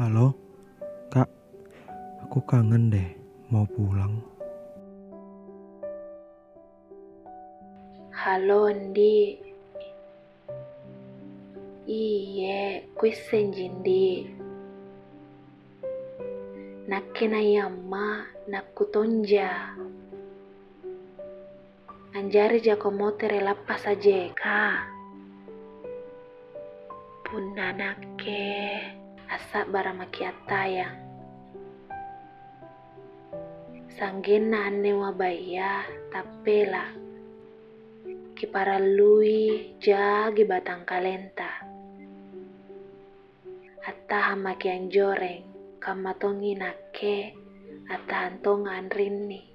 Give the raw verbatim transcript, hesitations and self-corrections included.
Halo, Kak. Aku kangen deh, mau pulang. Halo Ndi. Iye, questa è Ndi. Nakke na yamma nakkutonja. Anjari jako motere lappa sajeka. Punna nakke asa baramaki attayang. Sanggenna anne wabaya tappela. Kiparallui jagi batang kalenta. Attahan maki anjoreng kamatongi nakke attahan tonga anrinni.